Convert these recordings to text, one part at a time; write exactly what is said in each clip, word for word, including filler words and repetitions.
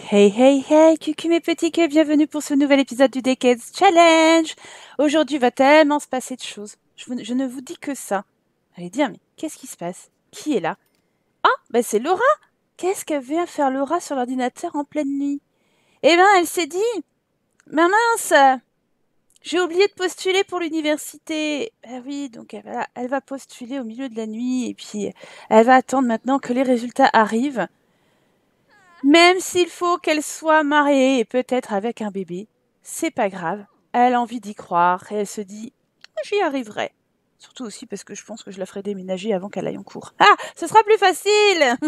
Hey hey hey, coucou mes petits que bienvenue pour ce nouvel épisode du Decades Challenge. Aujourd'hui va tellement se passer de choses. Je, vous- je ne vous dis que ça. Allez dire, mais qu'est-ce qui se passe? Qui est là? Ah, ben c'est Laura. Qu'est-ce qu'elle vient faire Laura sur l'ordinateur en pleine nuit? Eh ben, elle s'est dit, mais mince, j'ai oublié de postuler pour l'université. Ah oui, donc elle va, elle va postuler au milieu de la nuit et puis elle va attendre maintenant que les résultats arrivent. Même s'il faut qu'elle soit mariée et peut-être avec un bébé, c'est pas grave. Elle a envie d'y croire et elle se dit j'y arriverai. Surtout aussi parce que je pense que je la ferai déménager avant qu'elle aille en cours. Ah, ce sera plus facile.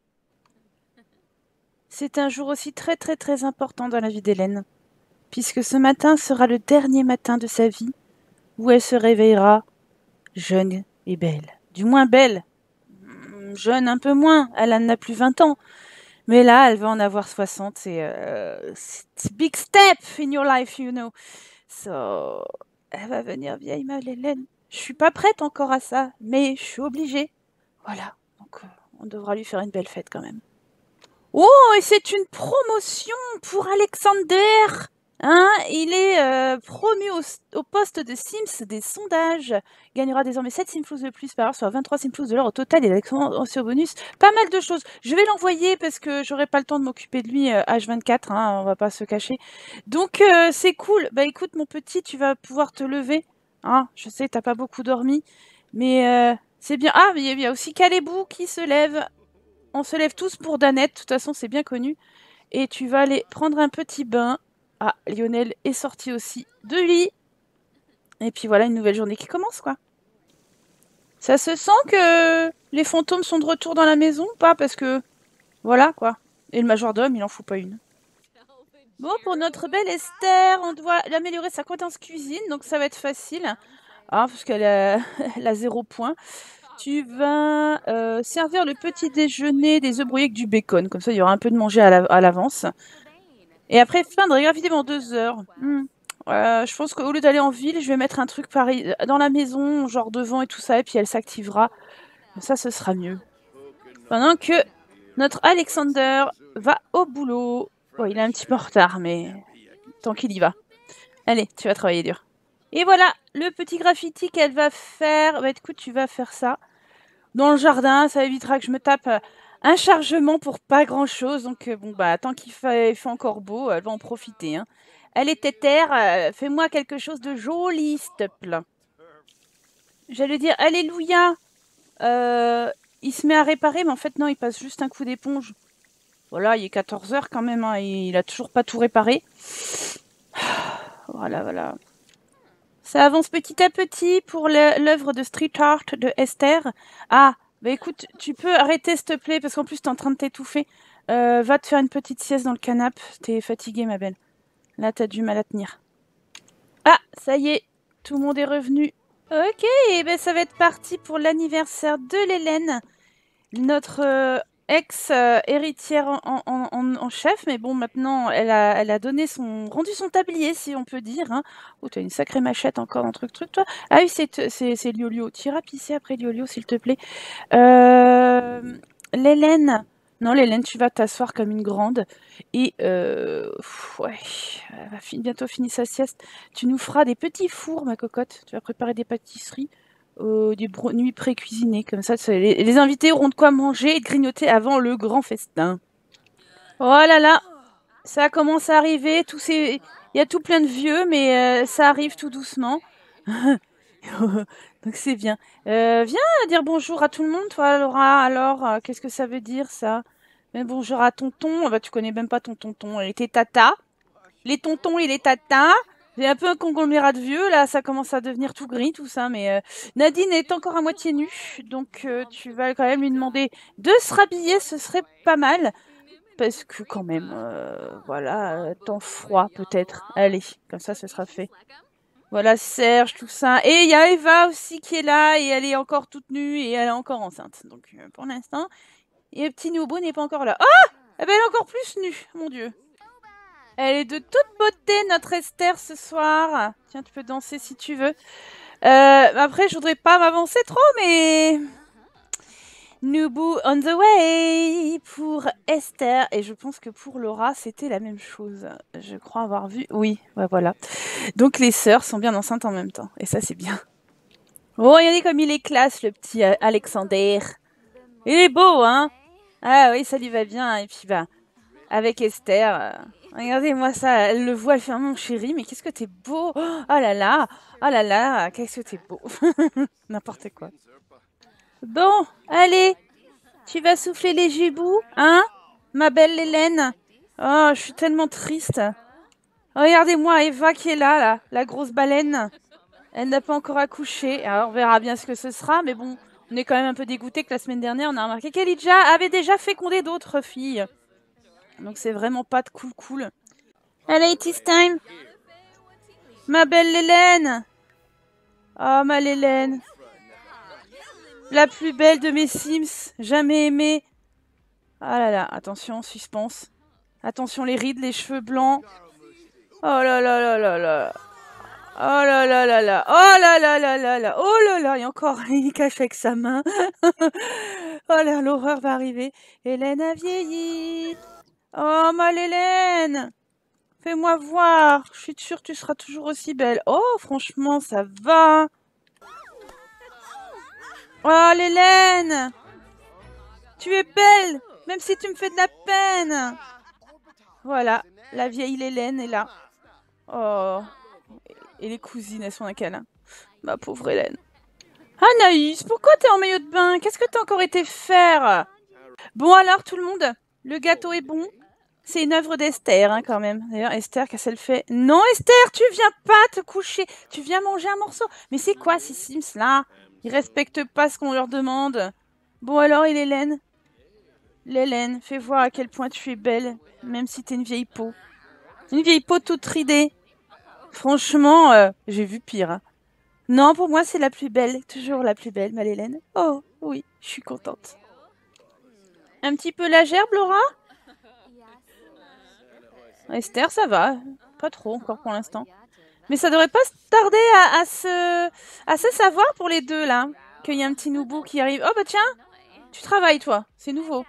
C'est un jour aussi très très très important dans la vie d'Hélène, puisque ce matin sera le dernier matin de sa vie où elle se réveillera jeune et belle. Du moins belle. Hmm, Jeune un peu moins, elle n'a plus vingt ans. Mais là, elle va en avoir soixante et euh, c'est big step in your life, you know. So, elle va venir vieille, ma Hélène. Je suis pas prête encore à ça, mais je suis obligée. Voilà, donc euh, on devra lui faire une belle fête quand même. Oh, et c'est une promotion pour Alexander. Hein, il est euh, promu au, au poste de Sims des sondages. Il gagnera désormais sept Simflouz de plus par heure, soit vingt-trois Simflouz de l'heure au total et aussi au bonus. Pas mal de choses. Je vais l'envoyer parce que j'aurai pas le temps de m'occuper de lui euh, H vingt-quatre, hein, on va pas se cacher. Donc euh, c'est cool. Bah écoute mon petit, tu vas pouvoir te lever. Hein, je sais, t'as pas beaucoup dormi, mais euh, c'est bien. Ah, mais il y a aussi Calébou qui se lève. On se lève tous pour Danette, de toute façon c'est bien connu. Et tu vas aller prendre un petit bain. Ah, Lionel est sorti aussi de lit. Et puis voilà, une nouvelle journée qui commence, quoi. Ça se sent que les fantômes sont de retour dans la maison ou pas? Parce que, voilà, quoi. Et le majordome, il en fout pas une. Bon, pour notre belle Esther, on doit améliorer sa compétence cuisine, donc ça va être facile. Ah, parce qu'elle a, elle a zéro point. Tu vas euh, servir le petit déjeuner des œufs brouillés avec du bacon. Comme ça, il y aura un peu de manger à l'avance. Et après, feindre gravité pendant deux heures. Hmm. Euh, je pense qu'au lieu d'aller en ville, je vais mettre un truc pareil dans la maison, genre devant et tout ça, et puis elle s'activera. Ça, ce sera mieux. Pendant que notre Alexander va au boulot. Bon, il est un petit peu en retard, mais tant qu'il y va. Allez, tu vas travailler dur. Et voilà, le petit graffiti qu'elle va faire. Bah écoute, tu vas faire ça dans le jardin. Ça évitera que je me tape un chargement pour pas grand-chose. Donc bon, bah tant qu'il fait, fait encore beau, elle va en profiter. Hein. Allez, Tétère, euh, fais-moi quelque chose de joli, s'il te plaît. J'allais dire, alléluia. Euh, il se met à réparer, mais en fait, non, il passe juste un coup d'éponge. Voilà, il est quatorze heures quand même, hein, et il a toujours pas tout réparé. Voilà, voilà. Ça avance petit à petit pour l'œuvre de street art de Esther. Ah, bah écoute, tu peux arrêter, s'il te plaît, parce qu'en plus, t'es en train de t'étouffer. Euh, va te faire une petite sieste dans le canapé. T'es fatiguée, ma belle. Là, t'as du mal à tenir. Ah, ça y est, tout le monde est revenu. Ok, et ben ça va être parti pour l'anniversaire de l'Hélène, notre euh, ex-héritière en, en, en, en chef. Mais bon, maintenant, elle a, elle a donné son, rendu son tablier, si on peut dire. Hein. Oh, t'as une sacrée machette encore dans truc, truc, toi. Ah oui, c'est Liolio. Tu iras pisser après Liolio, s'il te plaît. Euh, L'Hélène. Non, l'Hélène, tu vas t'asseoir comme une grande. Et, euh, pff, ouais, elle va fin- bientôt finir sa sieste. Tu nous feras des petits fours, ma cocotte. Tu vas préparer des pâtisseries, euh, des nuits pré-cuisinées. Comme ça, les, les invités auront de quoi manger et de grignoter avant le grand festin. Oh là là, ça commence à arriver. Tous ces... Il y a tout plein de vieux, mais euh, ça arrive tout doucement. Donc c'est bien. Euh, viens dire bonjour à tout le monde, toi, Laura. Alors, euh, qu'est-ce que ça veut dire, ça? Mais bonjour à tonton. Bah, tu connais même pas ton tonton. Et tes tatas. Les tontons et les tatas. J'ai un peu un conglomérat de vieux, là, ça commence à devenir tout gris, tout ça, mais euh, Nadine est encore à moitié nue, donc euh, tu vas quand même lui demander de se rhabiller, ce serait pas mal, parce que quand même, euh, voilà, euh, temps froid peut-être. Allez, comme ça, ce sera fait. Voilà, Serge, tout ça. Et il y a Eva aussi qui est là, et elle est encore toute nue, et elle est encore enceinte. Donc, euh, pour l'instant. Et le petit nouveau n'est pas encore là. Ah, eh ben, elle est encore plus nue, mon Dieu. Elle est de toute beauté, notre Esther, ce soir. Tiens, tu peux danser si tu veux. Euh, après, je voudrais pas m'avancer trop, mais... Nous Noubou on the way pour Esther. Et je pense que pour Laura, c'était la même chose. Je crois avoir vu. Oui, ouais, voilà. Donc les sœurs sont bien enceintes en même temps. Et ça, c'est bien. Oh, regardez comme il est classe, le petit euh, Alexander. Il est beau, hein? Ah oui, ça lui va bien. Et puis, bah, avec Esther, euh, regardez-moi ça. Elle le voit, elle fait, oh, mon chéri, mais qu'est-ce que t'es beau! Oh là là! Oh là là! Qu'est-ce que t'es beau! N'importe quoi. Bon, allez! Tu vas souffler les gibous, hein? Ma belle Hélène? Oh, je suis tellement triste. Regardez-moi Eva qui est là, là, la grosse baleine. Elle n'a pas encore accouché. Alors, on verra bien ce que ce sera, mais bon, on est quand même un peu dégoûté que la semaine dernière, on a remarqué qu'Elijah avait déjà fécondé d'autres filles. Donc, c'est vraiment pas de cool cool. Allez, it is time. Ma belle Hélène. Oh, ma Hélène. La plus belle de mes Sims, jamais aimée. Ah là là, attention, suspense. Attention, les rides, les cheveux blancs. Oh là là là là là. Oh là là là là. Oh là là là là là. Oh là là. Et encore, il cache avec sa main. Oh là, l'horreur va arriver. Hélène a vieilli. Oh, ma Hélène. Fais-moi voir. Je suis sûre que tu seras toujours aussi belle. Oh, franchement, ça va. Oh, Hélène. Tu es belle, même si tu me fais de la peine. Voilà, la vieille Hélène est là. Oh. Et les cousines, elles sont un câlin. Ma pauvre Hélène. Anaïs, pourquoi t'es en maillot de bain? Qu'est-ce que t'as encore été faire? Bon alors, tout le monde, le gâteau est bon. C'est une œuvre d'Esther, hein, quand même. D'ailleurs, Esther, qu'est-ce qu'elle fait? Non, Esther, tu viens pas te coucher. Tu viens manger un morceau. Mais c'est quoi ces Sims-là? Ils respectent pas ce qu'on leur demande. Bon alors, et Hélène? L'Hélène, fais voir à quel point tu es belle, même si t'es une vieille peau. Une vieille peau toute ridée. Franchement, euh, j'ai vu pire. Hein. Non, pour moi, c'est la plus belle. Toujours la plus belle, ma Hélène. Oh, oui, je suis contente. Un petit peu la gerbe, Laura? Esther, ça va. Pas trop encore pour l'instant. Mais ça devrait pas tarder à, à, se, à se savoir pour les deux, là. Qu'il y a un petit noubou qui arrive. Oh, bah tiens, tu travailles, toi. C'est nouveau.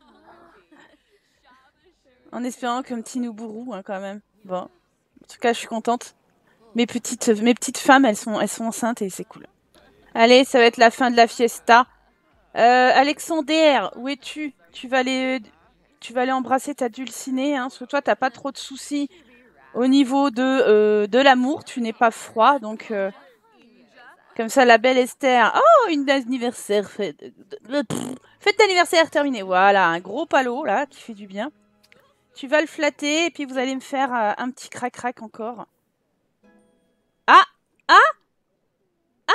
En espérant qu'un petit noubourou, hein, quand même. Bon. En tout cas, je suis contente. Mes petites, mes petites femmes, elles sont, elles sont enceintes et c'est cool. Allez, ça va être la fin de la fiesta. Euh, Alexander, où es-tu? Tu vas aller, tu vas aller embrasser ta dulcinée, hein, parce que toi, t'as pas trop de soucis au niveau de, euh, de l'amour. Tu n'es pas froid, donc euh, comme ça, la belle Esther. Oh, une anniversaire fête, fête d'anniversaire terminée. Voilà, un gros palot là qui fait du bien. Tu vas le flatter et puis vous allez me faire euh, un petit crac-crac encore. Ah, ah, ah.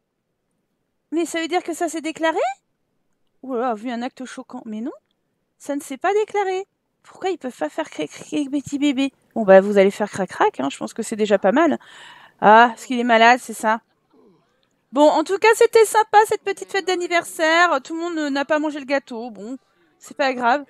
Mais ça veut dire que ça s'est déclaré? Ouh là là, vu un acte choquant. Mais non, ça ne s'est pas déclaré. Pourquoi ils peuvent pas faire crac-crac avec petit bébé? Bon bah vous allez faire crac-crac, hein, je pense que c'est déjà pas mal. Ah, est-ce qu'il est malade, c'est ça? Bon, en tout cas, c'était sympa cette petite fête d'anniversaire. Tout le monde n'a pas mangé le gâteau. Bon, c'est pas grave.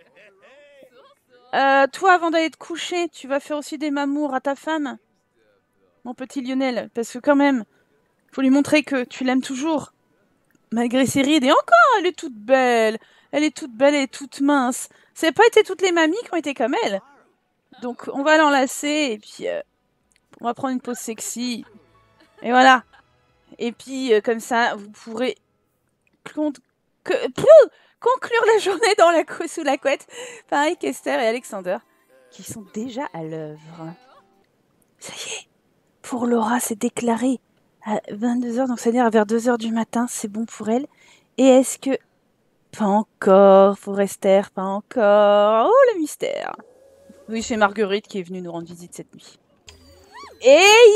Euh, toi, avant d'aller te coucher, tu vas faire aussi des mamours à ta femme? Mon petit Lionel, parce que quand même, faut lui montrer que tu l'aimes toujours. Malgré ses rides, et encore, elle est toute belle. Elle est toute belle et toute mince. Ça n'a pas été toutes les mamies qui ont été comme elle. Donc, on va l'enlacer, et puis, euh, on va prendre une pause sexy. Et voilà. Et puis, euh, comme ça, vous pourrez con que, conclure la journée dans la sous la couette. Pareil qu'Esther et Alexander, qui sont déjà à l'œuvre. Ça y est, pour Laura, c'est déclaré à vingt-deux heures, donc c'est-à-dire vers deux heures du matin, c'est bon pour elle. Et est-ce que... Pas encore, pour Esther, pas encore. Oh, le mystère. Oui, c'est Marguerite qui est venue nous rendre visite cette nuit. Et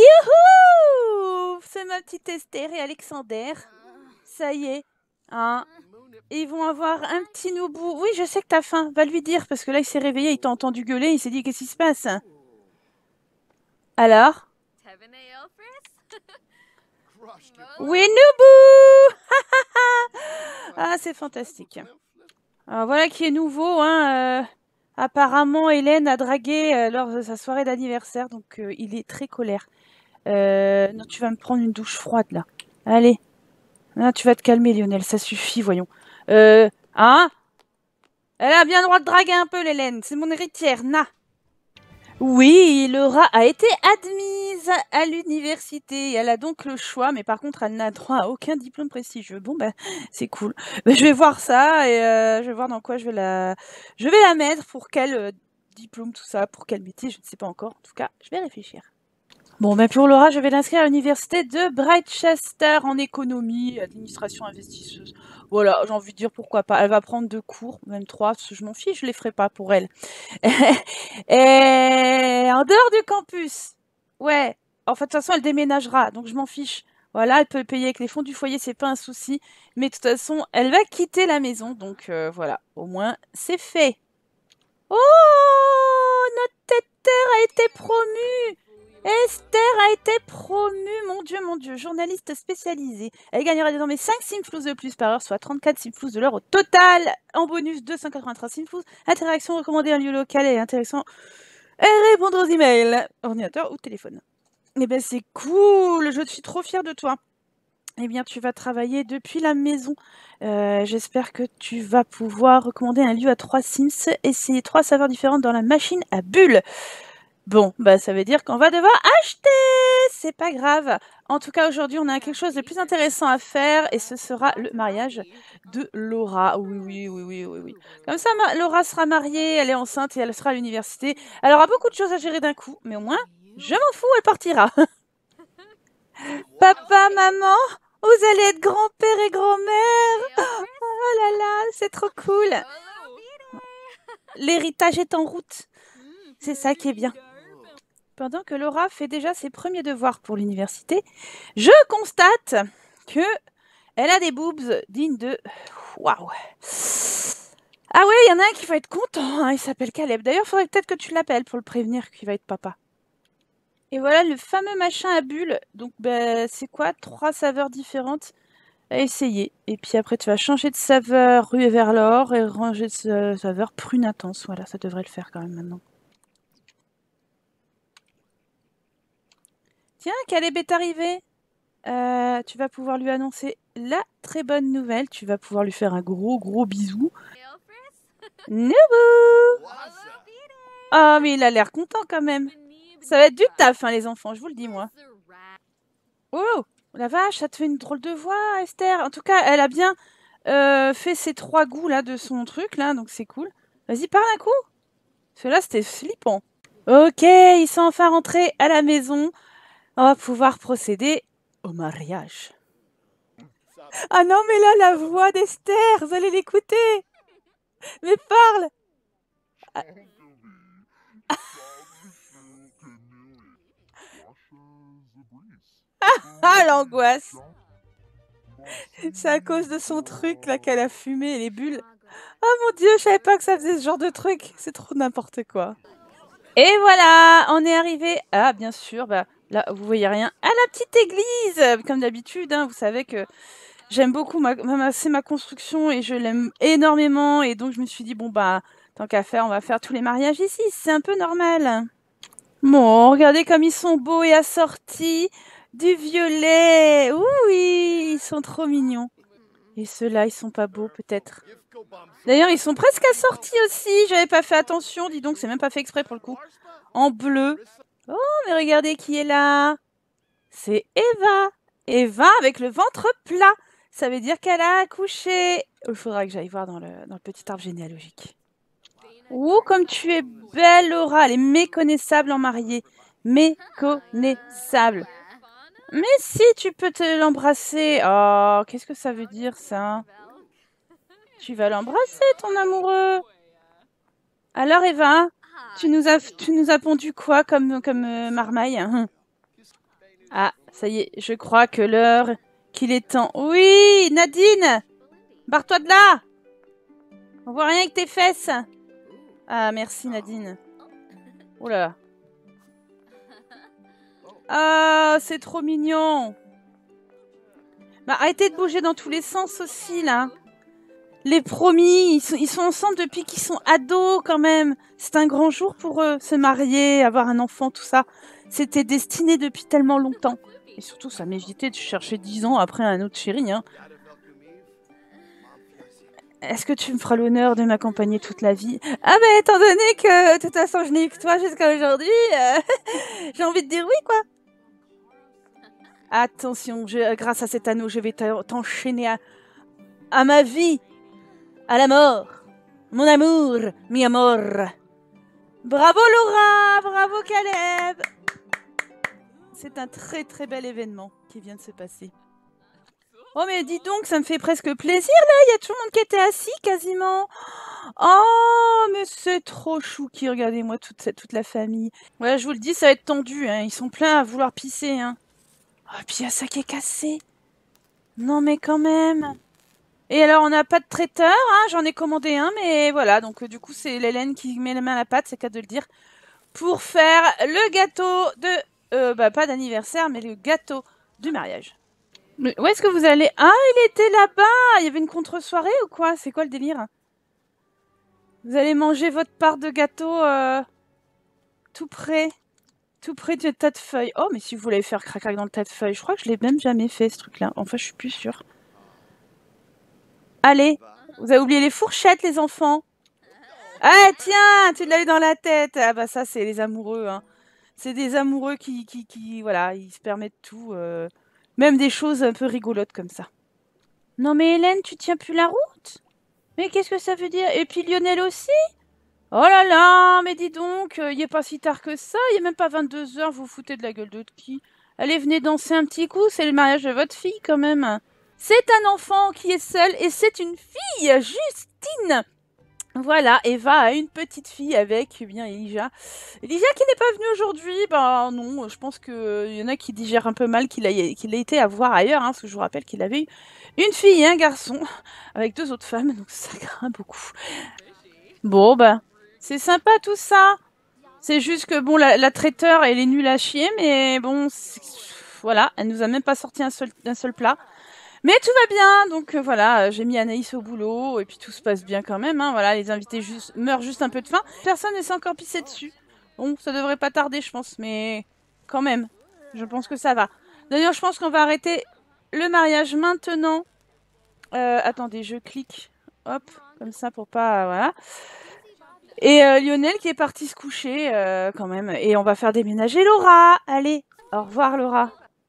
youhou! C'est ma petite Esther et Alexander. Ça y est, hein. Ils vont avoir un petit noubou. Oui, je sais que t'as faim. Va lui dire, parce que là, il s'est réveillé, il t'a entendu gueuler, il s'est dit, qu'est-ce qui se passe? Alors? Oui, noubou! Ah, c'est fantastique. Alors, voilà qui est nouveau, hein. Euh, apparemment, Hélène a dragué euh, lors de sa soirée d'anniversaire, donc euh, il est très colère. Euh, non, tu vas me prendre une douche froide, là. Allez. Là, tu vas te calmer, Lionel, ça suffit, voyons. Euh, Hein? Elle a bien le droit de draguer un peu, l'Hélène. C'est mon héritière, na. Oui, Laura a été admise à l'université. Elle a donc le choix, mais par contre, elle n'a droit à aucun diplôme prestigieux. Bon, bah, c'est cool. Bah, je vais voir ça et euh, je vais voir dans quoi je vais la, je vais la mettre, pour quel euh, diplôme, tout ça, pour quel métier, je ne sais pas encore. En tout cas, je vais réfléchir. Bon, ben pour Laura, je vais l'inscrire à l'université de Brightchester en économie, administration investisseuse. Voilà, j'ai envie de dire pourquoi pas. Elle va prendre deux cours, même trois, parce que je m'en fiche, je les ferai pas pour elle. Et en dehors du campus, ouais, en fait, de toute façon, elle déménagera, donc je m'en fiche. Voilà, elle peut payer avec les fonds du foyer, c'est pas un souci. Mais de toute façon, elle va quitter la maison, donc euh, voilà, au moins, c'est fait. Oh, notre Esther a été promue. Esther a été promue, mon Dieu, mon Dieu, journaliste spécialisée. Elle gagnera désormais cinq simflouz de plus par heure, soit trente-quatre simflouz de l'heure au total. En bonus, deux cent quatre-vingt-treize simflouz. Interaction recommandée en lieu local et intéressant. Et répondre aux emails, ordinateur ou téléphone. Eh ben c'est cool, je suis trop fière de toi. Eh bien, tu vas travailler depuis la maison. Euh, J'espère que tu vas pouvoir recommander un lieu à trois Sims, essayer trois saveurs différentes dans la machine à bulles. Bon, bah ça veut dire qu'on va devoir acheter. C'est pas grave. En tout cas, aujourd'hui, on a quelque chose de plus intéressant à faire et ce sera le mariage de Laura. Oui, oui, oui, oui, oui, oui. Comme ça, Laura sera mariée, elle est enceinte et elle sera à l'université. Elle aura beaucoup de choses à gérer d'un coup, mais au moins, je m'en fous, elle partira. Papa, maman, vous allez être grand-père et grand-mère. Oh là là, c'est trop cool. L'héritage est en route. C'est ça qui est bien. Pendant que Laura fait déjà ses premiers devoirs pour l'université, je constate que elle a des boobs dignes de... Waouh. Ah ouais, il y en a un qui va être content, hein, il s'appelle Caleb. D'ailleurs, il faudrait peut-être que tu l'appelles pour le prévenir qu'il va être papa. Et voilà le fameux machin à bulles. Donc, bah, c'est quoi? Trois saveurs différentes à essayer. Et puis après, tu vas changer de saveur ruée vers l'or et ranger de saveur prune intense. Voilà, ça devrait le faire quand même maintenant. Tiens, Caleb est arrivé. Euh, tu vas pouvoir lui annoncer la très bonne nouvelle. Tu vas pouvoir lui faire un gros, gros bisou. Nouveau! Oh, mais il a l'air content quand même. Ça va être du taf, hein, les enfants, je vous le dis, moi. Oh, la vache, ça te fait une drôle de voix, Esther. En tout cas, elle a bien euh, fait ses trois goûts là de son truc, là, donc c'est cool. Vas-y, parle un coup. Cela, c'était flippant. Ok, ils sont enfin rentrés à la maison. On va pouvoir procéder au mariage. Ah non, mais là, la voix d'Esther, vous allez l'écouter. Mais parle. Ah, ah l'angoisse. C'est à cause de son truc, là, qu'elle a fumé, les bulles. Oh mon Dieu, je savais pas que ça faisait ce genre de truc. C'est trop n'importe quoi. Et voilà, on est arrivé. Ah, bien sûr, bah, là, vous voyez rien. À la petite église, comme d'habitude, hein, vous savez que j'aime beaucoup, ma, ma, c'est ma construction et je l'aime énormément. Et donc, je me suis dit, bon, bah, tant qu'à faire, on va faire tous les mariages ici. C'est un peu normal. Bon, regardez comme ils sont beaux et assortis. Du violet. Oui, ils sont trop mignons. Et ceux-là, ils sont pas beaux, peut-être. D'ailleurs, ils sont presque assortis aussi. J'avais pas fait attention. Dis donc, c'est même pas fait exprès pour le coup. En bleu. Oh, mais regardez qui est là. C'est Eva. Eva avec le ventre plat. Ça veut dire qu'elle a accouché. Il faudra que j'aille voir dans le, dans le petit arbre généalogique. Ouh, comme tu es belle, Laura. Elle est méconnaissable en mariée. Méconnaissable. Mais si tu peux te l'embrasser. Oh, qu'est-ce que ça veut dire, ça? Tu vas l'embrasser, ton amoureux. Alors, Eva, tu nous as, tu nous as pondu quoi comme, comme euh, marmaille? Ah, ça y est, je crois que l'heure qu'il est temps. Oui, Nadine, barre-toi de là. On voit rien avec tes fesses. Ah, merci, Nadine. Oh là. Ah, c'est trop mignon. Bah, arrêtez de bouger dans tous les sens aussi, là. Les promis, ils sont, ils sont ensemble depuis qu'ils sont ados, quand même. C'est un grand jour pour eux, se marier, avoir un enfant, tout ça. C'était destiné depuis tellement longtemps. Et surtout, ça m'évitait de chercher dix ans après un autre chéri, hein. est-ce que tu me feras l'honneur de m'accompagner toute la vie? Ah bah étant donné que de toute façon je n'ai eu que toi jusqu'à aujourd'hui, euh, j'ai envie de dire oui quoi. Attention, je, grâce à cet anneau, je vais t'enchaîner à, à ma vie, à la mort. Mon amour, mi amor. Bravo Laura, bravo Caleb. C'est un très très bel événement qui vient de se passer. Oh mais dis donc, ça me fait presque plaisir là, il y a tout le monde qui était assis quasiment. Oh mais c'est trop chouki, regardez-moi toute, cette, toute la famille. Ouais, je vous le dis, ça va être tendu, hein. Ils sont pleins à vouloir pisser. Hein. Oh, et puis il y a ça qui est cassé. Non mais quand même. Et alors on n'a pas de traiteur, hein, j'en ai commandé un, mais voilà, donc euh, du coup c'est l'Hélène qui met la main à la pâte, c'est qu'à de le dire, pour faire le gâteau de... Euh, bah pas d'anniversaire, mais le gâteau du mariage. Mais où est-ce que vous allez? Ah, il était là-bas! Il y avait une contre-soirée ou quoi? C'est quoi le délire? Vous allez manger votre part de gâteau euh, tout près, tout près du tas de feuilles. Oh, mais si vous voulez faire crac-crac dans le tas de feuilles, je crois que je l'ai même jamais fait ce truc-là. Enfin, je suis plus sûre. Allez, vous avez oublié les fourchettes, les enfants. Ah, tiens, tu l'as eu dans la tête. Ah bah ça, c'est les amoureux. Hein. C'est des amoureux qui, qui, qui, voilà, ils se permettent tout. Euh, même des choses un peu rigolotes comme ça. Non mais Hélène, tu tiens plus la route? Mais qu'est-ce que ça veut dire? Et puis Lionel aussi? Oh là là, mais dis donc, il n'est pas si tard que ça, il n'est même pas vingt-deux heures, vous vous foutez de la gueule de qui? Allez, venez danser un petit coup, c'est le mariage de votre fille quand même. C'est un enfant qui est seul et c'est une fille, Justine. Voilà, Eva a une petite fille avec eh bien Elijah. Elijah qui n'est pas venu aujourd'hui, ben non, je pense qu'il y en a qui digèrent un peu mal qu'il a, qu'il a été à voir ailleurs, hein, parce que je vous rappelle qu'il avait eu une fille et un garçon avec deux autres femmes, donc ça craint beaucoup. Bon, ben, c'est sympa tout ça. C'est juste que, bon, la, la traiteur, elle est nulle à chier, mais bon, voilà, elle nous a même pas sorti un seul, un seul plat. Mais tout va bien, donc euh, voilà, j'ai mis Anaïs au boulot, et puis tout se passe bien quand même, hein, voilà, les invités juste, meurent juste un peu de faim. Personne ne s'est encore pissé dessus. Bon, ça devrait pas tarder, je pense, mais quand même, je pense que ça va. D'ailleurs, je pense qu'on va arrêter le mariage maintenant. Euh, attendez, je clique, hop, comme ça pour pas, voilà. Et euh, Lionel qui est parti se coucher euh, quand même, et on va faire déménager Laura. Allez, au revoir Laura.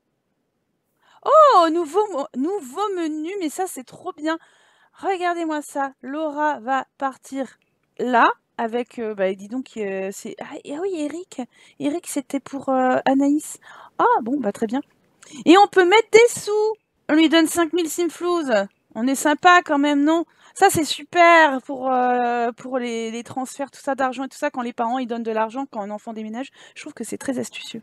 Oh, nouveau, nouveau menu, mais ça c'est trop bien. Regardez-moi ça. Laura va partir là avec, euh, bah dis donc, euh, c'est... Ah, ah oui, Eric. Eric, c'était pour euh, Anaïs. Ah bon, bah très bien. Et on peut mettre des sous. On lui donne cinq mille simflouz. On est sympa quand même, non? Ça, c'est super pour, euh, pour les, les transferts, tout ça d'argent et tout ça, quand les parents ils donnent de l'argent quand un enfant déménage. Je trouve que c'est très astucieux.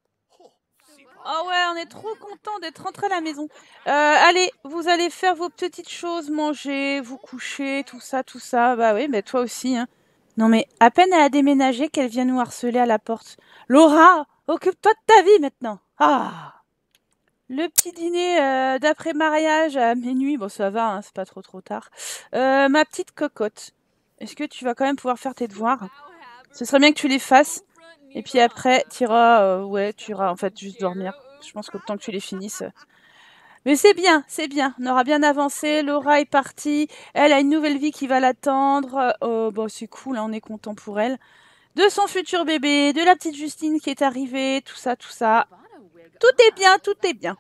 Oh ouais, on est trop content d'être rentré à la maison. Euh, allez, vous allez faire vos petites choses, manger, vous coucher, tout ça, tout ça. Bah oui, mais toi aussi. Hein. Non mais, à peine elle a déménagé qu'elle vient nous harceler à la porte. Laura, occupe-toi de ta vie maintenant. Ah! Le petit dîner euh, d'après-mariage à minuit, bon ça va, hein, c'est pas trop trop tard. Euh, ma petite cocotte, est-ce que tu vas quand même pouvoir faire tes devoirs? Ce serait bien que tu les fasses. Et puis après, tu iras, euh, ouais, tu iras en fait juste dormir. Je pense que le temps que tu les finisses. Mais c'est bien, c'est bien. On aura bien avancé. Laura est partie. Elle a une nouvelle vie qui va l'attendre. Oh, bon, c'est cool, hein, on est content pour elle. De son futur bébé, de la petite Justine qui est arrivée, tout ça, tout ça. Tout est bien, tout est bien.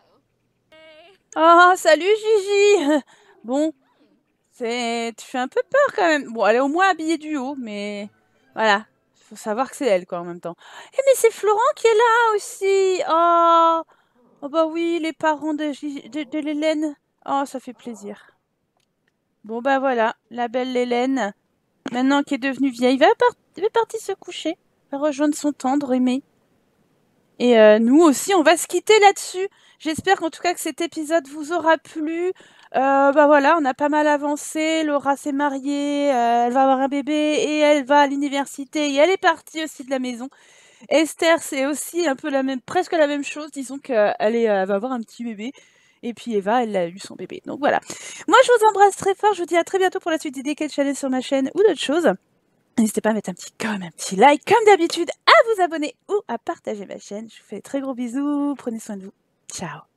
Oh, salut Gigi. Bon, c'est, tu fais un peu peur quand même. Bon, elle est au moins habillée du haut, mais voilà. Faut savoir que c'est elle, quoi, en même temps. Eh, mais c'est Florent qui est là aussi. Oh, oh bah oui, les parents de, de, de l'Hélène. Oh, ça fait plaisir. Bon, bah voilà, la belle Hélène, maintenant qui est devenue vieille, va, part va partir se coucher, va rejoindre son tendre aimé. Et euh, nous aussi, on va se quitter là-dessus. J'espère qu'en tout cas que cet épisode vous aura plu. Euh, bah voilà, on a pas mal avancé. Laura s'est mariée, euh, elle va avoir un bébé et elle va à l'université et elle est partie aussi de la maison. Esther, c'est aussi un peu la même, presque la même chose. Disons qu'elle est, euh, va avoir un petit bébé. Et puis Eva, elle a eu son bébé. Donc voilà. Moi, je vous embrasse très fort. Je vous dis à très bientôt pour la suite des Decade Challenge sur ma chaîne ou d'autres choses. N'hésitez pas à mettre un petit comme, un petit like, comme d'habitude, à vous abonner ou à partager ma chaîne. Je vous fais de très gros bisous. Prenez soin de vous. Ciao.